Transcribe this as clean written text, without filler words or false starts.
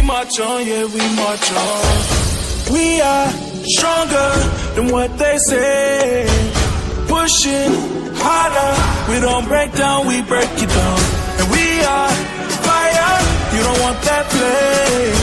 march on, yeah, we march on. We are stronger than what they say. Pushing harder, we don't break down, we break it down. And we are fire, you don't want that flame.